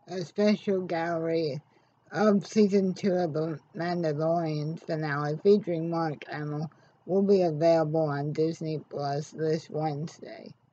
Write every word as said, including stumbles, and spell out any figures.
A special gallery of season two of The Mandalorian finale featuring Mark Hamill will be available on Disney Plus this Wednesday.